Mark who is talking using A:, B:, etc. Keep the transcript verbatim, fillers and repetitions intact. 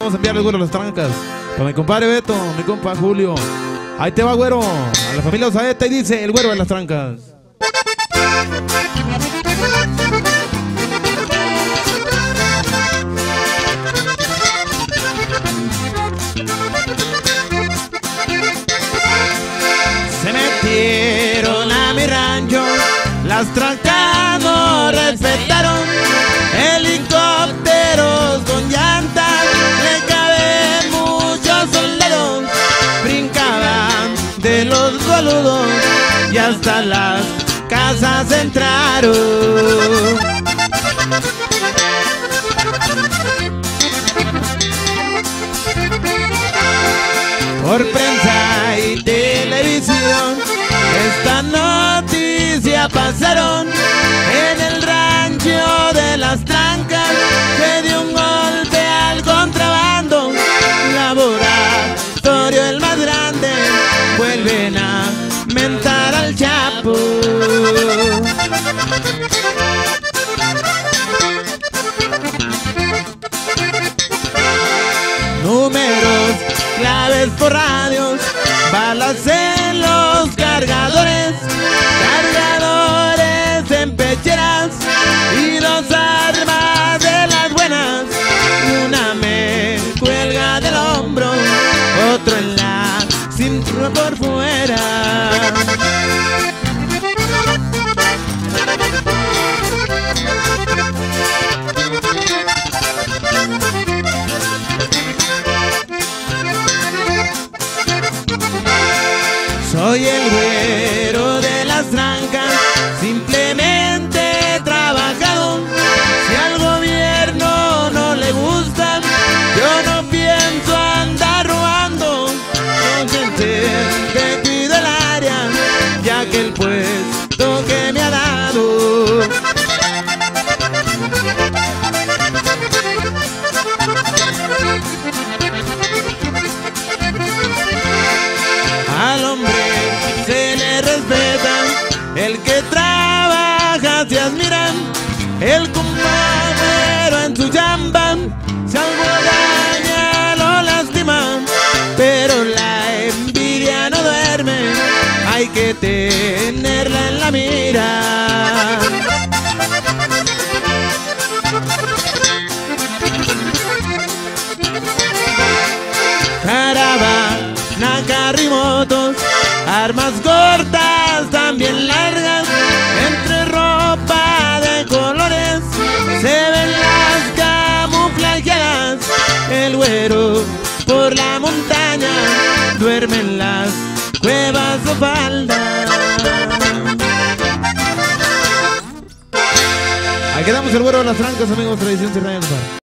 A: Vamos a enviarle el güero a las trancas. Para mi compadre Beto, mi compa Julio. Ahí te va, güero. A la familia Osaeta y dice el güero de las trancas. Se metieron a mi rancho, las trancas no respetaron. Helicópteros con llantas, le caben muchos soldados. Brincaban de los boludos y hasta las casas entraron. Por prensa y televisión esta noticia pasaron. En el rancho de las trancas se dio un golpe al contrabando. Laboratorio el más grande, vuelven a mentar al Chapo. Números, claves por radios, balas en los cargadores, cargadores en pecheras y dos armas de las buenas. Una me cuelga del hombro, otro en la cintura por fuera. Soy el güero de las trancas, simplemente trabajado. Si al gobierno no le gusta, yo no pienso andar robando. Con gente que cuida el área, ya que el puesto que me ha dado. Al hombre se le respeta, el que trabaja se admira. El compañero en su chamba, si algo daña lo lastima. Pero la envidia no duerme, hay que tenerla en la mira. Caravana, carrimotos, armas cortas, también largas, entre ropa de colores se ven las camuflajeadas. El güero por la montaña duerme en las cuevas o faldas. Ahí quedamos el güero de las trancas, amigos. Tradición Serrano.